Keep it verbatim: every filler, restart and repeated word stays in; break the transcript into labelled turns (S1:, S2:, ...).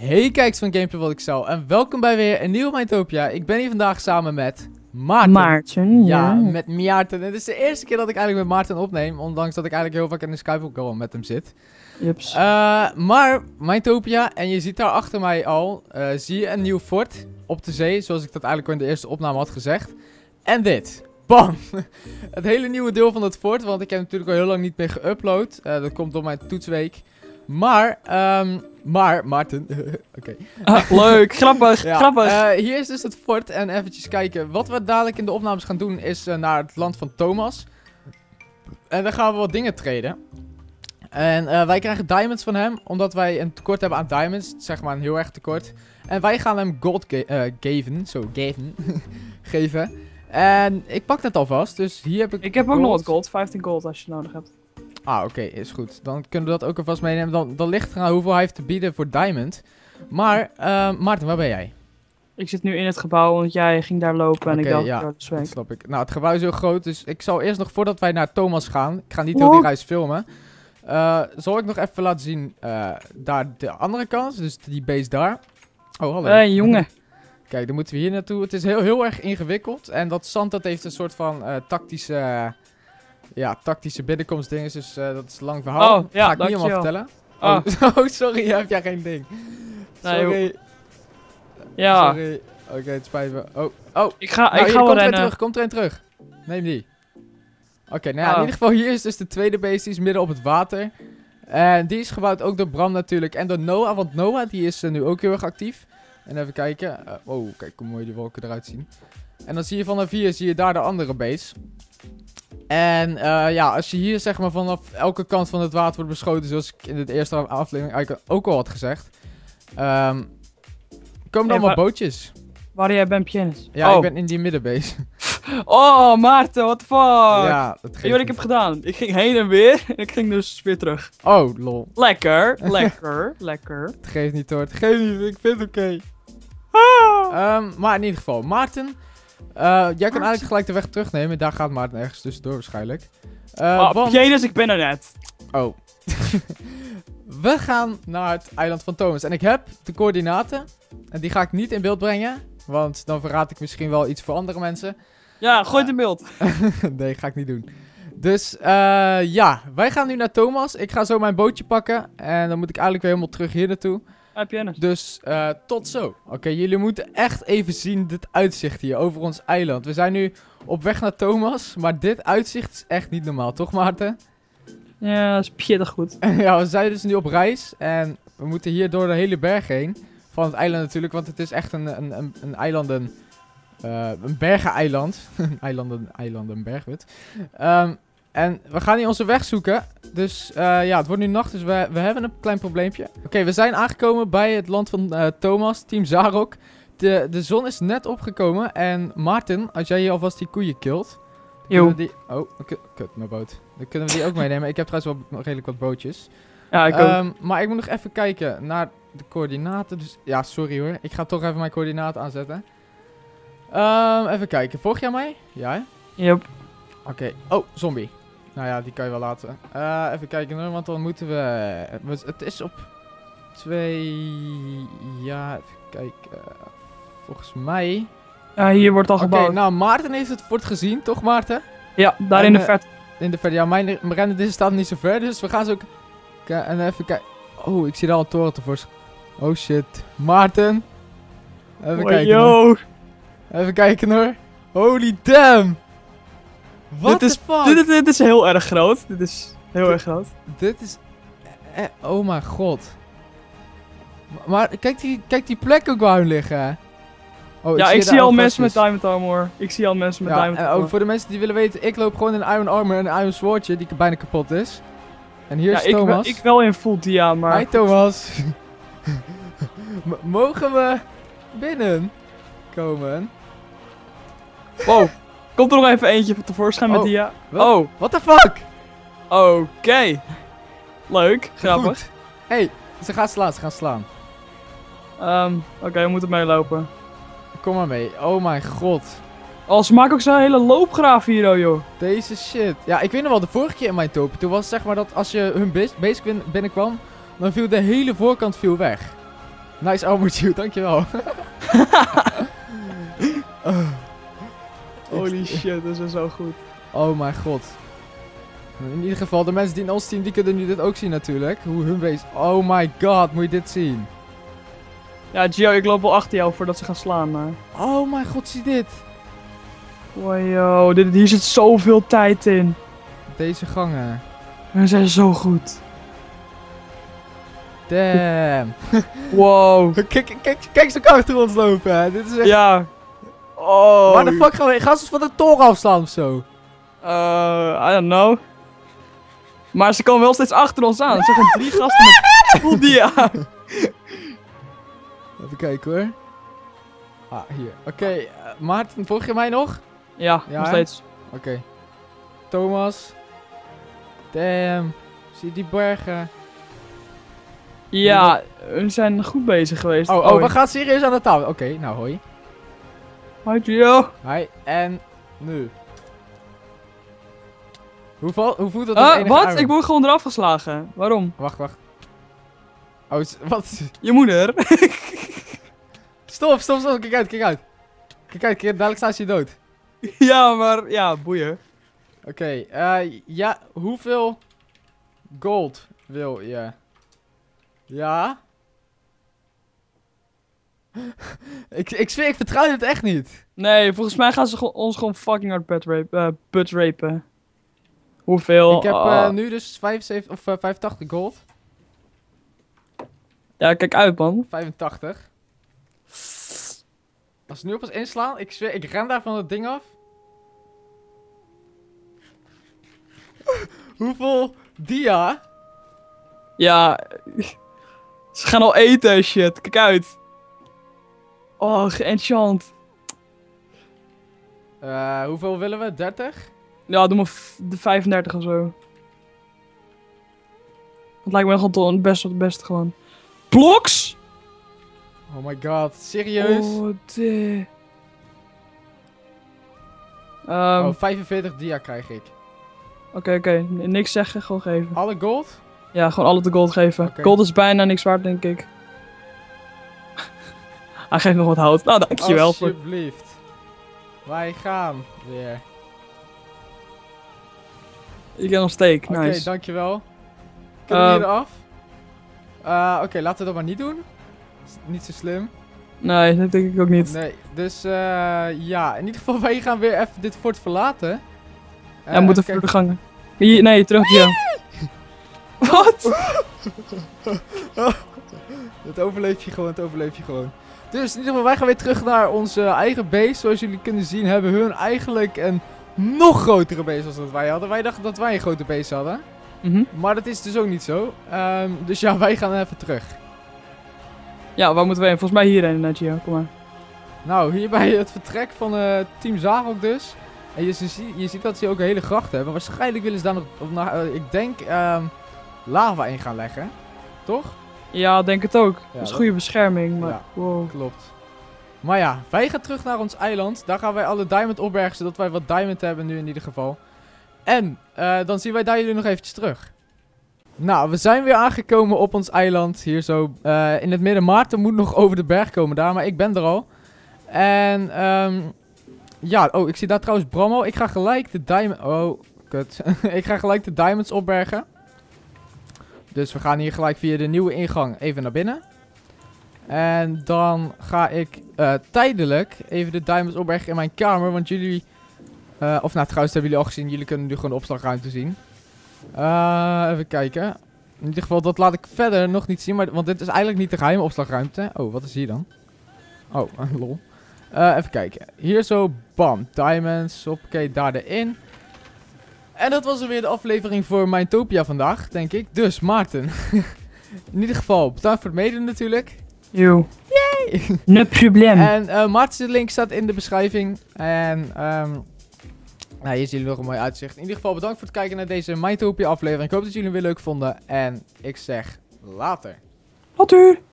S1: Hey kijkers van Gameplay Wat Ik Zou en welkom bij weer een nieuwe Mytopia. Ik ben hier vandaag samen met Maarten.
S2: Maarten, ja.
S1: Ja, met Maarten. Het is de eerste keer dat ik eigenlijk met Maarten opneem, ondanks dat ik eigenlijk heel vaak in de Skype call met hem zit.
S2: Jups.
S1: Uh, maar Mytopia, en je ziet daar achter mij al, uh, zie je een nieuw fort op de zee, zoals ik dat eigenlijk al in de eerste opname had gezegd. En dit. Bam! Het hele nieuwe deel van het fort, want ik heb natuurlijk al heel lang niet meer geüpload. Uh, dat komt door mijn toetsweek. Maar, um, maar, Maarten, oké. Okay.
S2: Ah, leuk, grappig,
S1: ja,
S2: grappig.
S1: Uh, hier is dus het fort en eventjes kijken. Wat we dadelijk in de opnames gaan doen is uh, naar het land van Thomas. En dan gaan we wat dingen traden. En uh, wij krijgen diamonds van hem, omdat wij een tekort hebben aan diamonds. Zeg maar een heel erg tekort. En wij gaan hem gold ge uh, geven, zo, geven, geven. En ik pak dat alvast, dus hier heb ik
S2: Ik heb ook
S1: gold.
S2: nog wat gold, vijftien gold als je nodig hebt.
S1: Ah, oké, okay, is goed. Dan kunnen we dat ook alvast meenemen. Dan, dan ligt eraan hoeveel hij heeft te bieden voor diamond. Maar, uh, Maarten, waar ben jij?
S2: Ik zit nu in het gebouw, want jij ging daar lopen en
S1: okay,
S2: ik dacht,
S1: ja,
S2: ja, dat is weg.
S1: Dat snap ik. Nou, het gebouw is heel groot, dus ik zal eerst nog, voordat wij naar Thomas gaan, ik ga niet heel die reis filmen, uh, zal ik nog even laten zien, uh, daar de andere kant, dus die base daar. Oh, hallo.
S2: Hé, hey, jongen.
S1: Kijk, dan moeten we hier naartoe. Het is heel, heel erg ingewikkeld. En dat zand, dat heeft een soort van uh, tactische... Uh, ja, tactische binnenkomstdingen. Dus uh, dat is een lang verhaal.
S2: Oh, ja,
S1: ga ik niet helemaal vertellen. Oh, oh. oh sorry, heb jij geen ding. Sorry.
S2: Nee, ja.
S1: Sorry. Oké, okay, het spijt me. Oh, oh.
S2: Ik ga,
S1: nou,
S2: ik
S1: hier,
S2: ga wel
S1: komt
S2: rennen.
S1: terug, komt er een terug. Neem die. Oké, okay, nou ja,
S2: oh.
S1: in ieder geval hier is dus de tweede base. Die is midden op het water. En die is gebouwd ook door Bram natuurlijk. En door Noah, want Noah die is uh, nu ook heel erg actief. En even kijken. Uh, oh, kijk hoe mooi die wolken eruit zien. En dan zie je vanaf hier, zie je daar de andere base. En uh, ja, als je hier zeg maar vanaf elke kant van het water wordt beschoten, zoals ik in de eerste aflevering eigenlijk ook al had gezegd. Um, komen er allemaal bootjes.
S2: Waar jij bent, Pianist?
S1: Ja,
S2: oh.
S1: ik ben in die middenbase.
S2: Oh, Maarten, what the fuck?
S1: Ja, dat geeft
S2: Weet je wat ik heb gedaan? Ik ging heen en weer en ik ging dus weer terug.
S1: Oh, lol.
S2: Lekker, lekker, lekker.
S1: Het geeft niet hoor, het geeft niet, ik vind het oké. Okay.
S2: Ah.
S1: Um, maar in ieder geval, Maarten. Uh, jij kan eigenlijk gelijk de weg terugnemen. Daar gaat Maarten ergens tussendoor waarschijnlijk. Uh,
S2: oh,
S1: want...
S2: Pianist, ik ben er net.
S1: Oh. We gaan naar het eiland van Thomas. En ik heb de coördinaten. En die ga ik niet in beeld brengen. Want dan verraad ik misschien wel iets voor andere mensen.
S2: Ja, gooi het in beeld.
S1: Nee, ga ik niet doen. Dus uh, ja, wij gaan nu naar Thomas. Ik ga zo mijn bootje pakken. En dan moet ik eigenlijk weer helemaal terug hier naartoe.
S2: Ah, Pianist.
S1: Dus uh, tot zo. Oké, okay, jullie moeten echt even zien dit uitzicht hier over ons eiland. We zijn nu op weg naar Thomas. Maar dit uitzicht is echt niet normaal, toch Maarten?
S2: Ja, dat is pittig goed.
S1: Ja, we zijn dus nu op reis. En we moeten hier door de hele berg heen. Van het eiland natuurlijk, want het is echt een, een, een, een eilanden... Uh, een bergeneiland. eilanden, eilanden, bergwit. Um, en we gaan hier onze weg zoeken. Dus uh, ja, het wordt nu nacht, dus we, we hebben een klein probleempje. Oké, okay, we zijn aangekomen bij het land van uh, Thomas, Team Zarok. De, de zon is net opgekomen. En Maarten, als jij hier alvast die koeien killt...
S2: Jo.
S1: Die... Oh, kut, kut, mijn boot. Dan kunnen we die ook meenemen. Ik heb trouwens wel redelijk wat bootjes.
S2: Ja, ik ook.
S1: Um, maar ik moet nog even kijken naar de coördinaten. Dus ja, sorry hoor. Ik ga toch even mijn coördinaten aanzetten. Um, even kijken. Volg jij mij? Ja, hè?
S2: Yep.
S1: Oké. Okay. Oh, zombie. Nou ja, die kan je wel laten. Uh, even kijken hoor, want dan moeten we... Het is op twee... Ja, even kijken. Volgens mij...
S2: Ja, hier wordt al
S1: Oké,
S2: gebouwd.
S1: okay, nou Maarten heeft het fort gezien, toch Maarten?
S2: Ja, daar
S1: en,
S2: in de
S1: uh,
S2: verte.
S1: In de verte, ja, mijn, mijn rennen staat niet zo ver, dus we gaan zo... En even kijken... Oh, ik zie daar al een toren tevoorschijn. Oh shit. Maarten. Even
S2: oh,
S1: kijken
S2: yo.
S1: hoor. Even kijken hoor. Holy damn. What
S2: dit is,
S1: the fuck?
S2: Dit, dit, dit is heel erg groot. Dit is heel
S1: dit,
S2: erg groot.
S1: Dit is... Eh, oh mijn god. Maar kijk die, kijk die plek ook waar hun liggen. Oh,
S2: ja,
S1: ik zie,
S2: ik zie al mensen
S1: vastjes.
S2: met diamond armor. Ik zie al mensen met
S1: ja,
S2: diamond
S1: en
S2: armor.
S1: ook voor de mensen die willen weten, ik loop gewoon in iron armor en een iron swordje die bijna kapot is. En hier
S2: ja,
S1: is Thomas.
S2: Ik, ik wel in full dia, maar...
S1: Hi Thomas. Mogen we binnen komen?
S2: Wow. Komt er nog even eentje tevoorschijn
S1: oh,
S2: met dia.
S1: Wat?
S2: Oh.
S1: What the fuck?
S2: Oké. Okay. Leuk. Grappig.
S1: Goed. Hey, ze gaan slaan, ze gaan slaan.
S2: Um, Oké, okay, we moeten meelopen.
S1: Kom maar mee. Oh mijn god.
S2: Oh, ze maken ook zo'n hele loopgraaf hier, oh joh.
S1: Deze shit. Ja, ik weet nog wel, de vorige keer in mijn top. Toen was zeg maar dat als je hun base, base binnenkwam, dan viel de hele voorkant viel weg. Nice armor tube, dankjewel. uh,
S2: Holy shit, dat is zo goed.
S1: oh mijn god. In ieder geval, de mensen die in ons team, die kunnen nu dit ook zien natuurlijk. Hoe hun wees. Oh my god, moet je dit zien.
S2: Ja, Gio, ik loop wel achter jou voordat ze gaan slaan, maar...
S1: Oh mijn god, zie dit.
S2: Wow, dit, hier zit zoveel tijd in.
S1: Deze gangen.
S2: We zijn zo goed.
S1: Damn.
S2: Wow.
S1: Kijk, kijk, kijk, kijk ze ook achter ons lopen, hè. Dit is echt...
S2: Ja. Oh.
S1: Waar de fuck gaan we? Gaan ze van de toren afslaan of zo?
S2: Uh, I don't know. Maar ze komen wel steeds achter ons aan. Er zijn gewoon drie gasten met full dia.
S1: Even kijken hoor. Ah, hier. Oké, okay, uh, Maarten, volg je mij nog?
S2: Ja,
S1: Ja,
S2: nog steeds.
S1: Oké. Okay. Thomas. Damn. Zie je die bergen?
S2: Ja, we zijn goed bezig geweest.
S1: Oh, oh, we gaan serieus aan de tafel. Oké, okay, nou hoi.
S2: Hoi Gio.
S1: Hi, en nu. Hoe, val, hoe voelt dat?
S2: Uh,
S1: als
S2: wat?
S1: arm?
S2: Ik word gewoon eraf geslagen. Waarom?
S1: Wacht, wacht. Oh, wat?
S2: Je moeder.
S1: Stop, stop, stop. Kijk uit, kijk uit. Kijk uit, kijk, dadelijk staat je dood.
S2: Ja, maar ja, boeien.
S1: Oké, okay, uh, ja, hoeveel gold wil je? Ja? ik, ik zweer, ik vertrouw het echt niet.
S2: Nee, volgens mij gaan ze ons gewoon fucking hard butt rapen. Uh, butt rapen. Hoeveel?
S1: Ik heb uh,
S2: uh,
S1: nu dus vijfenzeventig of uh, vijfentachtig gold.
S2: Ja, kijk uit man.
S1: vijfentachtig. Als ze nu op ons inslaan, ik zweer, ik ren daar van het ding af. Hoeveel dia?
S2: Ja, ze gaan al eten shit. Kijk uit. Oh, geenchant.
S1: Uh, hoeveel willen we? dertig?
S2: Ja, doe maar de vijfendertig of zo. Dat lijkt me gewoon het beste, het beste gewoon. Bloks?
S1: Oh my god, serieus?
S2: Oh, de. Um,
S1: oh, vijfenveertig dia krijg ik.
S2: Oké, okay, oké. Okay. Niks zeggen, gewoon geven.
S1: Alle gold?
S2: Ja, gewoon alle de gold geven.
S1: Okay.
S2: Gold is bijna niks waard, denk ik. Hij geeft nog wat hout. Nou, dankjewel.
S1: Alsjeblieft. Wij gaan weer.
S2: Ik heb nog steak,
S1: Oké,
S2: nice.
S1: Okay, dankjewel. Kunnen we
S2: Uh,
S1: hier eraf? Uh, Oké, okay, laten we dat maar niet doen. Is niet zo slim.
S2: Nee, dat denk ik ook niet.
S1: Nee, dus uh, ja, in ieder geval wij gaan weer even dit fort verlaten. Uh,
S2: ja, we moeten even door de gangen. Hier, nee, terug hier. Wat?
S1: Het overleef je gewoon, het overleef je gewoon. Dus in ieder geval, wij gaan weer terug naar onze eigen base. Zoals jullie kunnen zien hebben hun eigenlijk een nog grotere base als dat wij hadden. Wij dachten dat wij een grote base hadden.
S2: Mm-hmm.
S1: Maar dat is dus ook niet zo. Um, dus ja, wij gaan even terug.
S2: Ja, waar moeten we heen? Volgens mij hierheen, Gio. Kom maar.
S1: Nou, hier bij het vertrek van uh, Team Zarok dus. En je, je, je ziet dat ze ook een hele gracht hebben. Waarschijnlijk willen ze daar nog, of, nou, uh, ik denk, um, lava in gaan leggen. Toch?
S2: Ja, denk het ook.
S1: Ja,
S2: dat is
S1: dat...
S2: goede bescherming, maar
S1: ja,
S2: wow.
S1: Klopt. Maar ja, wij gaan terug naar ons eiland. Daar gaan wij alle diamond opbergen, zodat wij wat diamond hebben nu in ieder geval. En uh, dan zien wij daar jullie nog eventjes terug. Nou, we zijn weer aangekomen op ons eiland. Hier zo uh, in het midden. Maarten moet nog over de berg komen daar, maar ik ben er al. En um, ja, oh, ik zie daar trouwens Bram al. Ik ga gelijk de diamond... Oh, kut. Ik ga gelijk de diamonds opbergen. Dus we gaan hier gelijk via de nieuwe ingang even naar binnen. En dan ga ik uh, tijdelijk even de diamonds opbergen in mijn kamer. Want jullie... Uh, of nou, trouwens hebben jullie al gezien. Jullie kunnen nu gewoon de opslagruimte zien. Uh, even kijken. In ieder geval, dat laat ik verder nog niet zien. Maar, want dit is eigenlijk niet de geheime opslagruimte. Oh, wat is hier dan? Oh, lol. Uh, even kijken. Hier zo, bam. Diamonds. Oké, daar erin. En dat was er weer de aflevering voor Mindtopia vandaag, denk ik. Dus, Maarten. In ieder geval, bedankt voor het meedoen natuurlijk.
S2: Yo.
S1: Yay!
S2: No probleem.
S1: En uh, Maarten's link staat in de beschrijving. En, um, nou, hier zien jullie nog een mooi uitzicht. In ieder geval, bedankt voor het kijken naar deze Mindtopia aflevering. Ik hoop dat jullie hem weer leuk vonden. En ik zeg, later.
S2: Later.